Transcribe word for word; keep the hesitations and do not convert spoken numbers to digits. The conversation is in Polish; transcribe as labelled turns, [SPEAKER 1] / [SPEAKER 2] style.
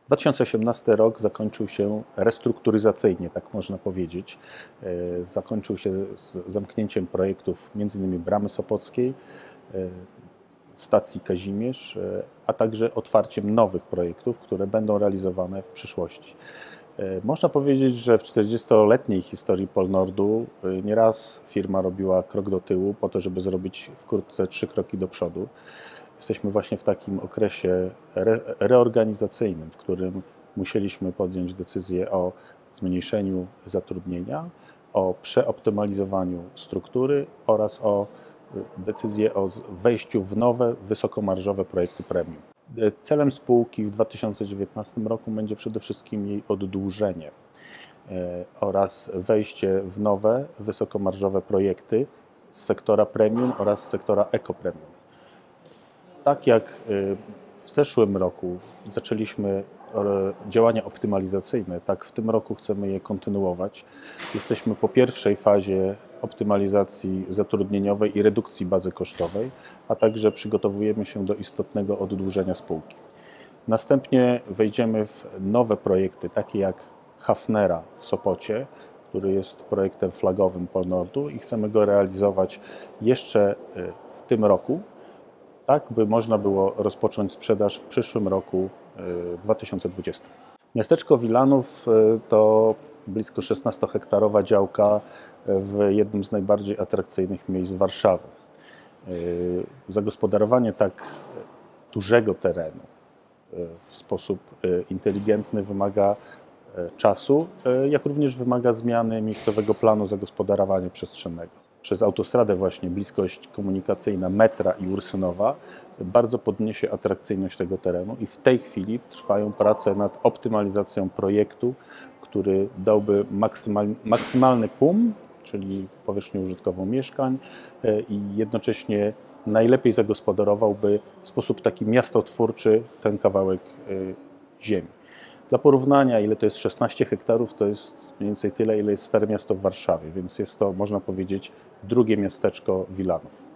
[SPEAKER 1] dwa tysiące osiemnasty rok zakończył się restrukturyzacyjnie, tak można powiedzieć. Zakończył się z zamknięciem projektów między innymi Bramy Sopockiej, stacji Kazimierz, a także otwarciem nowych projektów, które będą realizowane w przyszłości. Można powiedzieć, że w czterdziestoletniej historii Polnordu nieraz firma robiła krok do tyłu po to, żeby zrobić wkrótce trzy kroki do przodu. Jesteśmy właśnie w takim okresie re reorganizacyjnym, w którym musieliśmy podjąć decyzję o zmniejszeniu zatrudnienia, o przeoptymalizowaniu struktury oraz o decyzję o wejściu w nowe, wysokomarżowe projekty premium. Celem spółki w dwa tysiące dziewiętnastym roku będzie przede wszystkim jej oddłużenie oraz wejście w nowe, wysokomarżowe projekty z sektora premium oraz z sektora ekopremium. Tak jak w zeszłym roku zaczęliśmy działania optymalizacyjne, tak w tym roku chcemy je kontynuować. Jesteśmy po pierwszej fazie optymalizacji zatrudnieniowej i redukcji bazy kosztowej, a także przygotowujemy się do istotnego oddłużenia spółki. Następnie wejdziemy w nowe projekty, takie jak Hafnera w Sopocie, który jest projektem flagowym Polnordu i chcemy go realizować jeszcze w tym roku, tak by można było rozpocząć sprzedaż w przyszłym roku dwa tysiące dwudziestym. Miasteczko Wilanów to blisko szesnastohektarowa działka w jednym z najbardziej atrakcyjnych miejsc Warszawy. Zagospodarowanie tak dużego terenu w sposób inteligentny wymaga czasu, jak również wymaga zmiany miejscowego planu zagospodarowania przestrzennego. Przez autostradę właśnie bliskość komunikacyjna metra i Ursynowa bardzo podniesie atrakcyjność tego terenu i w tej chwili trwają prace nad optymalizacją projektu, który dałby maksymal, maksymalny P U M, czyli powierzchnię użytkową mieszkań i jednocześnie najlepiej zagospodarowałby w sposób taki miastotwórczy ten kawałek ziemi. Dla porównania, ile to jest szesnaście hektarów, to jest mniej więcej tyle, ile jest Stare Miasto w Warszawie, więc jest to, można powiedzieć, drugie miasteczko Wilanów.